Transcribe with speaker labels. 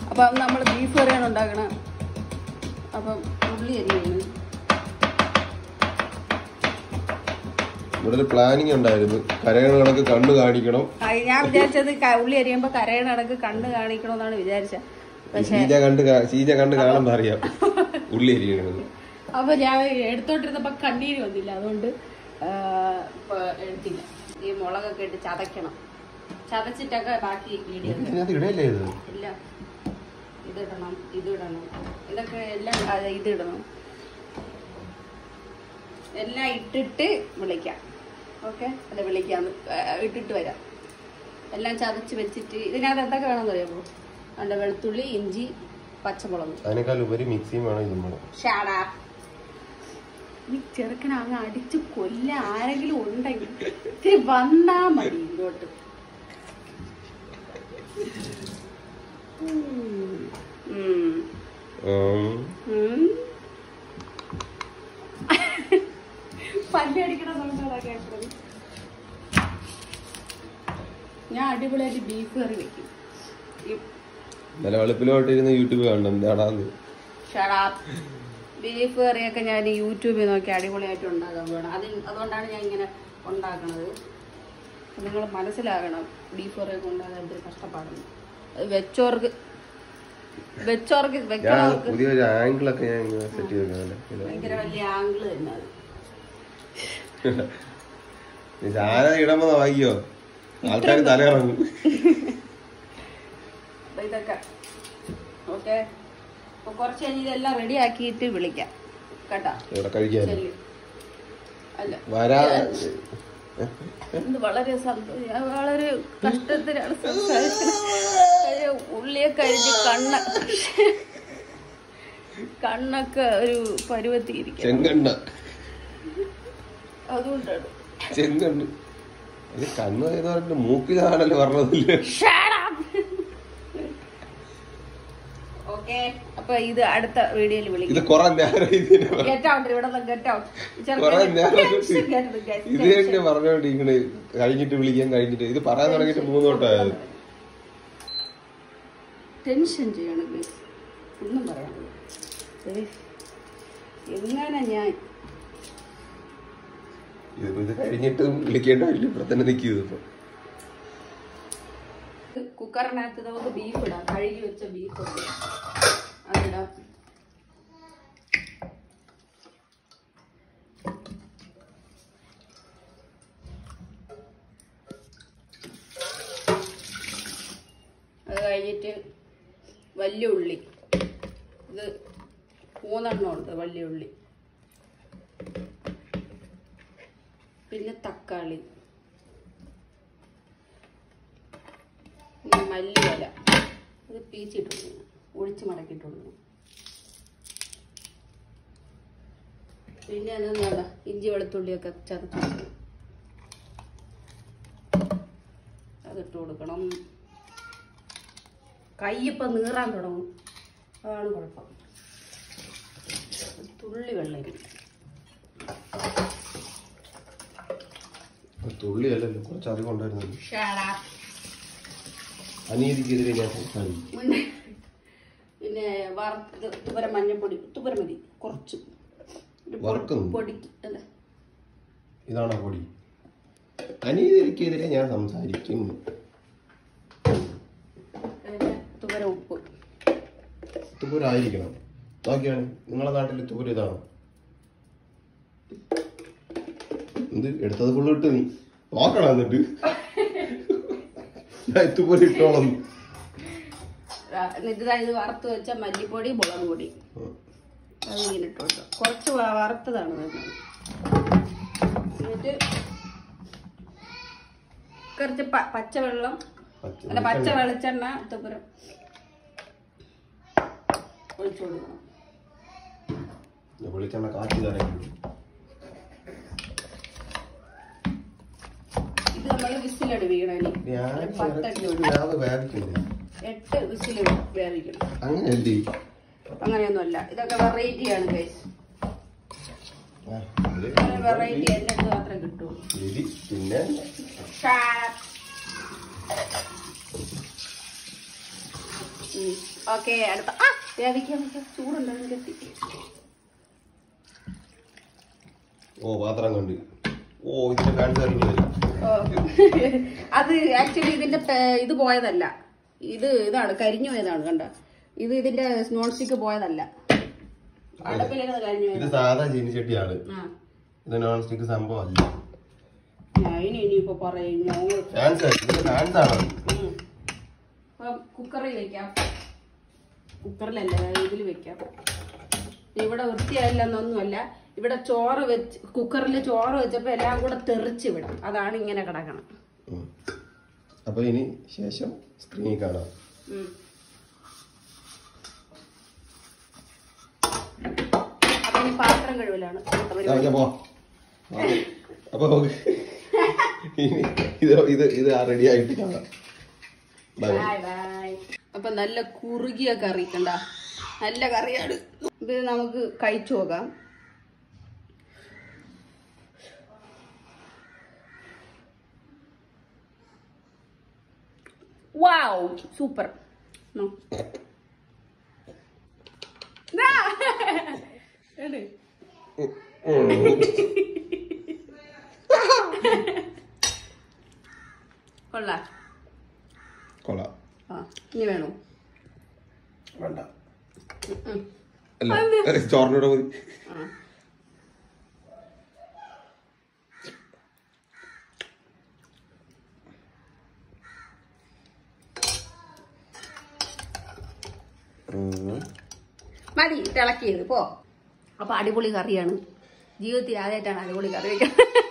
Speaker 1: അപ്പം നമ്മൾ ബീഫ് കറിയാണ് ഉണ്ടാക്കണം. അപ്പം ഉള്ളി അരിയാണ്.
Speaker 2: ഇവിടെ ഒരു പ്ലാനിങ് ഉണ്ടായിരുന്നു, കരയണ കണക്ക് കണ്ണ് കാണിക്കണം.
Speaker 1: ഞാൻ വിചാരിച്ചത് ഉള്ളി അരിയുമ്പോ കരയണ കണക്ക് കണ്ണ് കാണിക്കണമെന്നാണ് വിചാരിച്ചത്.
Speaker 2: ശീജ കണ്ട് കാണുമ്പോ അറിയാം ഉള്ളി അരിയണമെന്ന്.
Speaker 1: അപ്പൊ ഞാൻ എടുത്തോണ്ടിരുന്നപ്പോ കണ്ണീര് വന്നില്ല, അതുകൊണ്ട് എടുത്തില്ല. ഈ മുളകൊക്കെ ഇട്ട് ചതയ്ക്കണം. ചതച്ചിട്ടൊക്കെ ബാക്കി
Speaker 2: ഇടയല്ലേ ഇത്?
Speaker 1: ഇല്ല, ഇതിടണം, ഇതൊക്കെ എല്ലാം ഇതിടണം. എല്ലാം ഇട്ടിട്ട് വിളിക്കാം. ഓക്കെ, അല്ല വിളിക്കാം, ഇട്ടിട്ട് വരാം. എല്ലാം ചതച്ച് വെച്ചിട്ട് ഇതിനകത്ത് എന്തൊക്കെ വേണമെന്ന് അറിയാമോ? അതിന്റെ വെളുത്തുള്ളി, ഇഞ്ചി, പച്ചമുളക്.
Speaker 2: അതിനേക്കാൾ ഉപരി മിക്സിയും വേണം, ഇതും വേണം.
Speaker 1: ഷാടാ, ഈ ചെറുക്കനെ അങ്ങ് അടിച്ച് കൊല്ല ആരെങ്കിലും ഉണ്ടെങ്കിൽ വന്നാ മതി ഇങ്ങോട്ട്. പല്ലടിക്കണ സൗണ്ടാ കേട്ടത്. ഞാൻ അടിപൊളിയായിട്ട് ബീഫ് കറി വെക്കും.
Speaker 2: നല്ല വെളുപ്പിലോട്ടിരുന്ന് യൂട്യൂബ് കാണണം. എന്താടാന്ന്
Speaker 1: ബീഫ് കറിയൊക്കെ ഞാൻ യൂട്യൂബിൽ നോക്കി അടിപൊളിയായിട്ട് ഉണ്ടാക്കാൻ പോകണം. അതുകൊണ്ടാണ് ഞാൻ ഇങ്ങനെ ഉണ്ടാക്കണത്. നിങ്ങൾ മനസ്സിലാകണം, ബീഫ് കറിയൊക്കെ ഉണ്ടാകാൻ എന്തൊരു കഷ്ടപ്പാടുണ്ട്. വെച്ചോർക്ക്
Speaker 2: പുതിയൊരു ആംഗിളൊക്കെ ഞാൻ സെറ്റ് ചെയ്തേക്കാം.
Speaker 1: ഭയങ്കര വലിയ ആംഗിള് തന്നെ അത്.
Speaker 2: ചാര ഇടമ്പോ വായിക്കോ, ആൾക്കാർ തലയിറങ്ങും.
Speaker 1: ഇതൊക്കെ ഓക്കെ. അപ്പൊ കുറച്ച് കഴിഞ്ഞ് ഇതെല്ലാം റെഡി ആക്കിയിട്ട് വിളിക്കാം കേട്ടോ. അല്ല, വളരെ വളരെ കഷ്ടത്തിലാണ് സംസാരിച്ചത്. ഉള്ളിയെ കഴിഞ്ഞ് കണ്ണൊക്കെ ഒരു പരുവത്തിയിരിക്കും. അതുകൊണ്ടാണ്
Speaker 2: ചെങ്കണ്ണ് കണ്ണ് പറഞ്ഞിട്ട് മൂക്കിലാണല്ലോ പറഞ്ഞതില്ലേ.
Speaker 1: ഓക്കെ, അപ്പൊ ഇത് അടുത്ത വീഡിയോയിൽ വിളിക്കും.
Speaker 2: ഇത് കൊറേ നേരം ഇത് തന്നെ പറഞ്ഞോണ്ടിരിക്കണേ. കഴിഞ്ഞിട്ട് വിളിക്കാൻ, കഴിഞ്ഞിട്ട് ഇത് പറയാൻ തുടങ്ങിയിട്ട് 3 വട്ടമായത്.
Speaker 1: ടെൻഷൻ ചെയ്യണം, ഒന്നും പറയാൻ. എങ്ങനെ ഞാൻ
Speaker 2: ഇത് കഴിഞ്ഞിട്ട് വിളിക്കേണ്ട വലിയ ഇവിടെ തന്നെ നിൽക്കും.
Speaker 1: കുക്കറിനകത്ത് നമുക്ക് ബീഫ് ഇടാം. കഴുകി വെച്ച ബീഫ് അതിടാം. അത് കഴിഞ്ഞിട്ട് വലിയ ഉള്ളി, ഇത് 3 എണ്ണം ഉണ്ട് വലിയ ഉള്ളി. പിന്നെ തക്കാളി, മല്ലിയില, ഇത് പീച്ചിട്ടുണ്ട്, ഒഴിച്ച് മടക്കിയിട്ടുണ്ട്. പിന്നെ അതെന്താണ്, ഇഞ്ചി വെളുത്തുള്ളിയൊക്കെ ചതച്ചു അതിട്ട് കൊടുക്കണം. കൈയിപ്പം നീറാൻ തുടങ്ങും, അതാണ് കുഴപ്പം. തുള്ളി വെള്ളം,
Speaker 2: തുള്ളിയല്ലല്ലോ, കുറച്ച് അധികം ഉണ്ടായിരുന്നു. അനീതിക്കെതിരെ ഞാൻ സംസാരിക്കും.
Speaker 1: പിന്നെ തുപര മഞ്ഞപ്പൊടി, തുപര മതി കുറച്ച്. പൊടി
Speaker 2: ഇതാണോ പൊടി? അനീതിക്കെതിരെ ഞാൻ സംസാരിക്കും.
Speaker 1: തുപര ഉപ്പ്.
Speaker 2: തുപരായിരിക്കണം. നോക്കിയാണ് നിങ്ങളെ നാട്ടിൽ തുപര ഇതാണോ? ഇത് എടുത്തത് ഫുള്ള് ഇട്ട് നീ നോക്കണം. എന്നിട്ട് ഇതുപോലെ ഇട്ടോളം.
Speaker 1: ഇത് വറുത്ത് വെച്ച മല്ലിപ്പൊടി, മുളക് പൊടി, അത് ഇങ്ങനെ ഇട്ടോട്ടോ. കുറച്ച് വറുത്തതാണ് വരുന്നത്. എന്നിട്ട് കുറച്ച് പച്ചവെള്ളം, അല്ല പച്ച വെളിച്ചെണ്ണ തുപ്പുരം ഒഴിച്ചു കൊടുക്കണം.
Speaker 2: വെളിച്ചെണ്ണ കാച്ചി തരാം.
Speaker 1: ഇത് നമ്മള് വിസിലടി വീണി 8 വിസിൽ വേവിക്കണം. അങ്ങനെയൊന്നുമല്ല, ഇതൊക്കെ വെറൈറ്റിയാണ് ഗൈസ്. വെറൈറ്റി എന്റെ അടുത്ത് മാത്രമേ കിട്ടൂ.
Speaker 2: പിന്നെ
Speaker 1: ഓക്കെ അടുത്ത വേവിക്കാൻ ചൂടുണ്ടോ കെട്ടി.
Speaker 2: ഓ പാത്രം കണ്ട്. ഓ ഇതിന്റെ ഫാൻസ് അറിഞ്ഞു വരും.
Speaker 1: അത് ആക്ച്വലി ഇതിന്റെ ഇത് പോയതല്ല, ഇതാണ് കരിഞ്ഞു പോയതാണ്. കണ്ട, ഇതിന്റെ നോൺ സ്റ്റിക്ക് പോയതല്ല, അടുപ്പിലേക്ക് കരിഞ്ഞു പോയത്.
Speaker 2: ഇത് സാധാ ചീനിച്ചട്ടിയാണ്, ഇത് നോൺ സ്റ്റിക്ക് സംഭവം അല്ല.
Speaker 1: ഇനിയിപ്പോ പറയും കുക്കറിൽ വെക്കാം. കുക്കറിലല്ല, ഇതിൽ വെക്കാം. ഇവിടെ വൃത്തിയായില്ലെന്നൊന്നുമല്ല, ഇവിടെ ചോറ് വെച്ച് കുക്കറിൽ ചോറ് വെച്ചപ്പോ എല്ലാം കൂടെ തെറിച്ച് വിടും, അതാണ് ഇങ്ങനെ കിടക്കണം.
Speaker 2: അപ്പൊ ഇനി ശേഷം സ്ക്രീനിൽ കാണാം.
Speaker 1: അപ്പൊ ഇനി പാത്രം കഴിവലാണ്.
Speaker 2: അപ്പൊ ഇത് റെഡി ആയിട്ട് കാണാം.
Speaker 1: അപ്പൊ നല്ല കുറുകിയ കറി കണ്ട, നല്ല കറിയാണ് ഇത്. നമുക്ക് കഴിച്ചു നോക്കാം. Wow, super.
Speaker 2: കൊള്ളാം.
Speaker 1: ഇനി വേണോ?
Speaker 2: വേണ്ട, ചോറിനോട് മതി.
Speaker 1: മതി തിളക്കിയത് പോ. അപ്പൊ അടിപൊളി കറിയാണ്, ജീവിതത്തിൽ ആദ്യമായിട്ടാണ് അടിപൊളി കറി വെക്കുന്നത്.